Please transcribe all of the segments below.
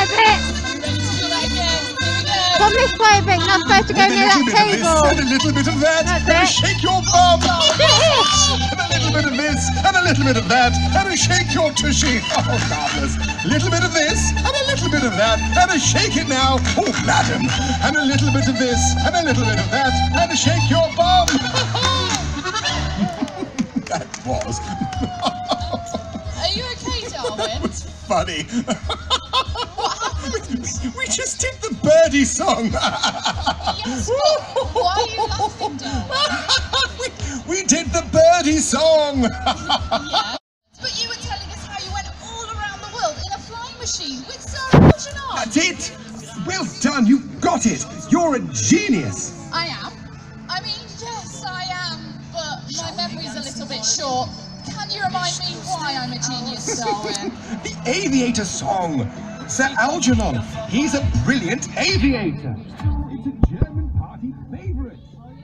a bit. From this way, Vic, not supposed to go near that table. And a little bit of that. That's And it. shake your bum. And a little bit of this. And a little bit of that. And a shake your tushy. Oh, marvellous. A little bit of this. And a little bit of that. And a shake it now. Oh, madam. And a little bit of this. And a little bit of that. And a shake your bum. That was. Are you okay, Darwin? It's funny. What happened? We just did the birdie song. Yes, but why are you laughing, Darwin? We did the birdie song. Yeah. But you were telling us how you went all around the world in a flying machine with Sarah Algernon. That's it. Well done. You got it. You're a genius. I am. I mean, yes, I am, but my memory's a little bit short. Can you remind me why I'm a genius, Darwin? The Aviator song. Sir Algernon. He's a brilliant aviator. It's a German party favourite.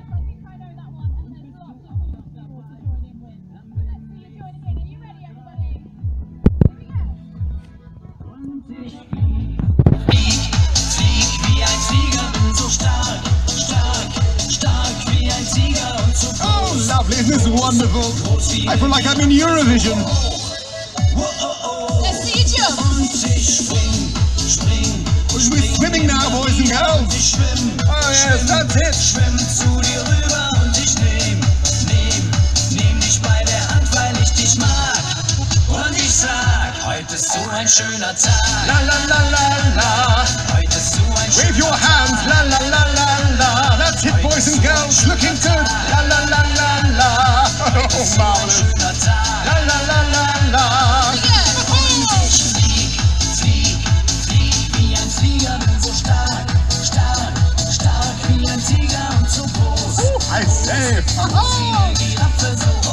Oh, lovely. Isn't this wonderful? I feel like I'm in Eurovision. Let's see you jump. We're swimming now, boys and girls. Oh, yes, that's it. Schwimm zu dir rüber und ich nehm dich bei der Hand, weil ich dich mag. Und ich sag, heute ist so ein schöner Tag. La la la la la. Heute ist so ein schöner Tag. Wave your hands, la la la la la. That's it, boys and girls. Looking good. La la la la la. Oh, marvelous. schöner Tag. La la la la la. Flieg wie ein Flieger, bin so stark wie ein Tiger und so groß. I say. Wie eine Giraffe so